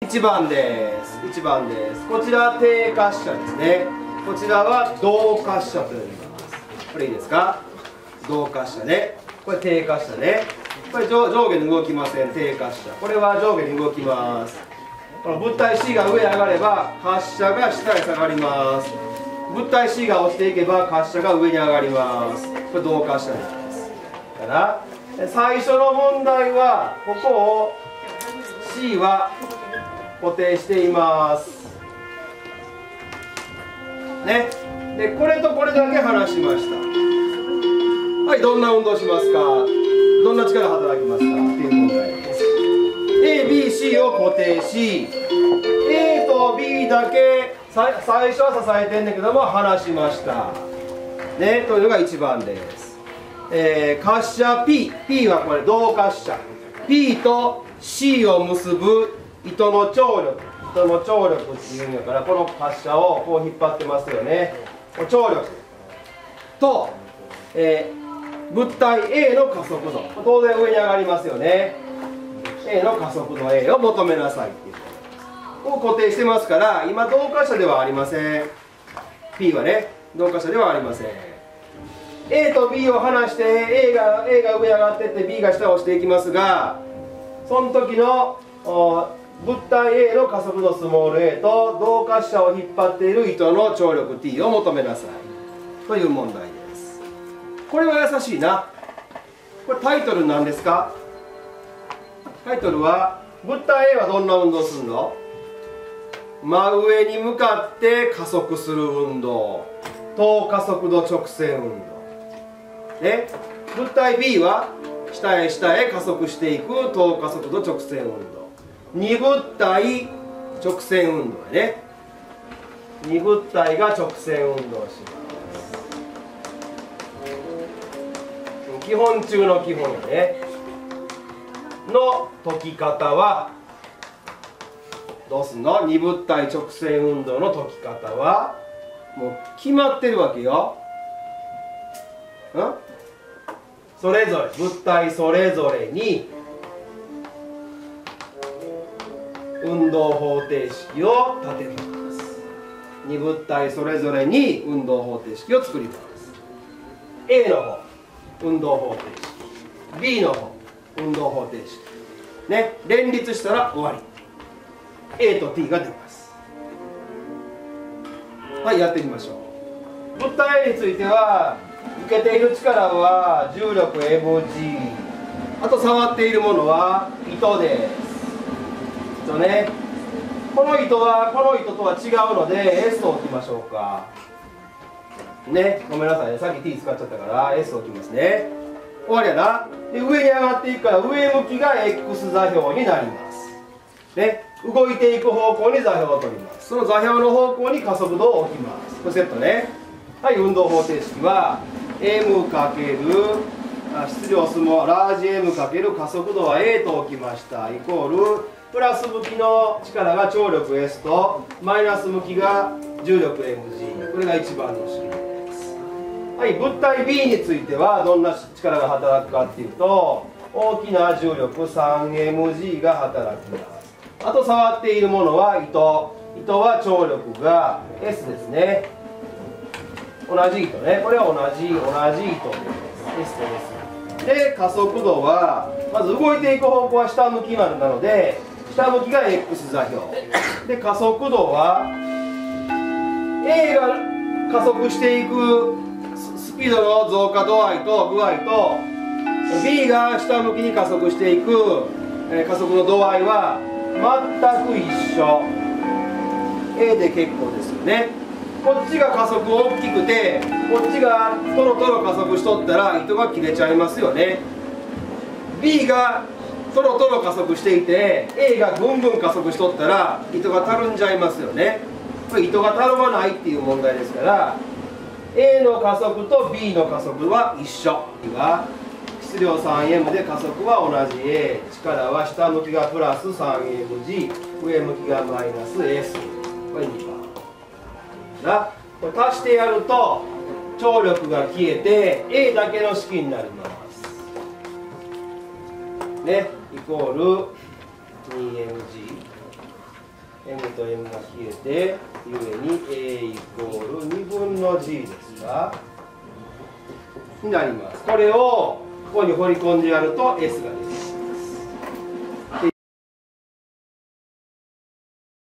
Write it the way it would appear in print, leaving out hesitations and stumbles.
1番です。1番です。こちら低滑車ですね。こちらは動滑車と呼びます。これいいですか？動滑車ね。これ低滑車ね。これ上下に動きません。低滑車。これは上下に動きます。この物体 C が上へ上がれば滑車が下へ下がります。物体 C が落ちていけば滑車が上に上がります。これ動滑車です。だから最初の問題はここを C は固定していますね。でこれとこれだけ離しました。はい、どんな運動しますか？どんな力働きますかっていう問題です。 ABC を固定し A と B だけ最初は支えてんだけども離しましたね、というのが1番です。滑車 P はこれ動滑車 P と C を結ぶ糸の張力っていうんだから、この滑車をこう引っ張ってますよね。張力と、物体 A の加速度、当然上に上がりますよね。 A の加速度 A を求めなさいっていうを固定してますから、今動滑車ではありません。 P はね動滑車ではありません。 A と B を離して A が上に上がっていって B が下に落ちていきますが、その時の物体 A の加速度スモール a と動滑車を引っ張っている糸の張力 T を求めなさいという問題です。これは優しいな。これタイトルなんですか？タイトルは物体 A はどんな運動するの？真上に向かって加速する運動、等加速度直線運動ね。物体 B は下へ加速していく等加速度直線運動、二物体直線運動やね。二物体が直線運動します。基本中の基本やね。の解き方はどうすんの？二物体直線運動の解き方はもう決まってるわけよ。それぞれ物体それぞれに運動方程式を立てます。二物体それぞれに運動方程式を作ります。 A の方運動方程式、 B の方運動方程式ね。連立したら終わり。 A と T が出ます。はい、やってみましょう。物体 A については受けている力は重力 mg、 あと触っているものは糸です。ね、この糸はこの糸とは違うので S を置きましょうかね。ごめんなさいね、さっき T 使っちゃったから S を置きますね。終わりやな。で上に上がっていくから上向きが X 座標になりますね。動いていく方向に座標を取ります。その座標の方向に加速度を置きます。これセットね。はい、運動方程式は m かける質量スモラージ M かける加速度は A と置きました。イコールプラス向きの力が張力 S とマイナス向きが重力 mg、 これが1番の式です。はい、物体 B についてはどんな力が働くかっていうと、大きな重力 3mg が働きます。あと触っているものは糸は張力が S ですね。同じ糸ね、これは同じ糸です。S と S で、加速度はまず動いていく方向は下向きなので下向きが X 座標で、加速度は A が加速していくスピードの増加度合いと具合と B が下向きに加速していく加速の度合いは全く一緒。 A で結構ですよね。こっちが加速大きくてこっちがトロトロ加速しとったら糸が切れちゃいますよね。 B がトロトロ加速していて A がぐんぐん加速しとったら糸がたるんじゃいますよね。これ糸がたるまないっていう問題ですから A の加速と B の加速は一緒。質量 3m で加速は同じ A、 力は下向きがプラス 3mg、 上向きがマイナス S、 これ2番な。これ足してやると張力が消えて A だけの式になりますね。イコール 2mg m と m が消えて、ゆえに a イコール2分の g ですがになります。これをここに掘り込んでやると s が出てきます。